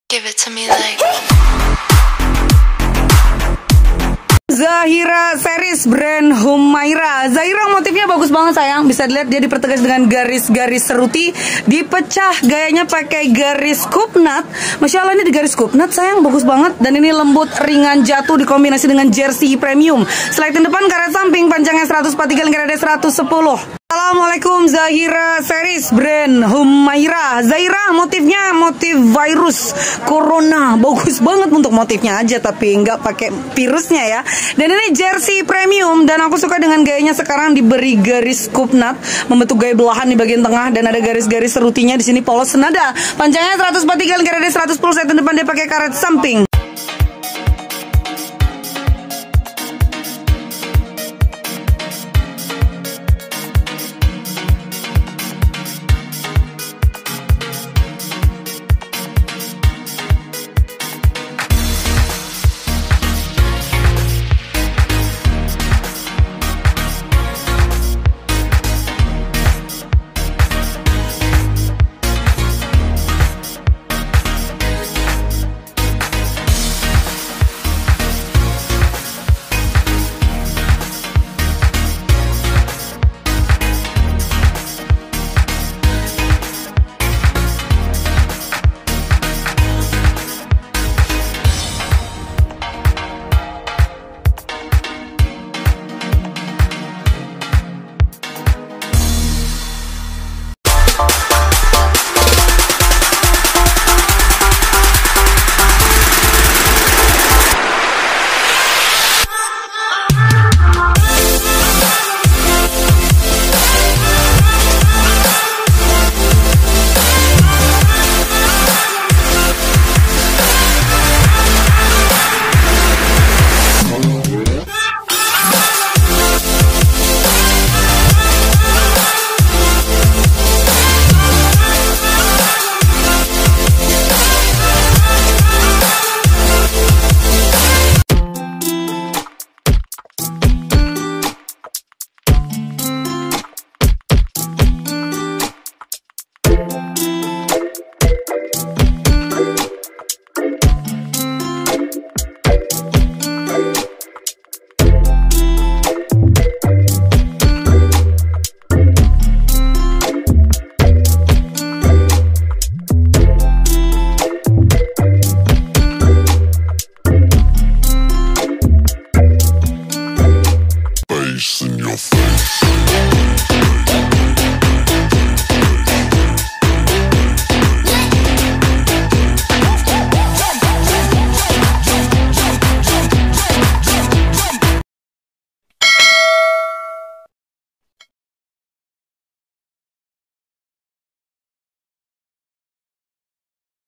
Give it to me like Zahira series brand Humaira. Zahira motifnya bagus banget sayang. Bisa dilihat dia dipertegas dengan garis-garis seruti, dipecah gayanya pakai garis kupnat. Masya Allah, ini di garis kupnat sayang, bagus banget. Dan ini lembut, ringan, jatuh dikombinasi dengan jersey premium. Sliding depan karet samping, panjangnya 143, lingkarannya 110. Assalamualaikum, Zahira series brand Humaira. Zahira motifnya motif virus corona, bagus banget untuk motifnya aja, tapi nggak pakai virusnya ya. Dan ini jersey premium, dan aku suka dengan gayanya sekarang diberi garis kupnat, membentuk gaya belahan di bagian tengah, dan ada garis-garis serutinya di sini polos senada. Panjangnya 143, lingkarannya 110, set depan dia pakai karet samping.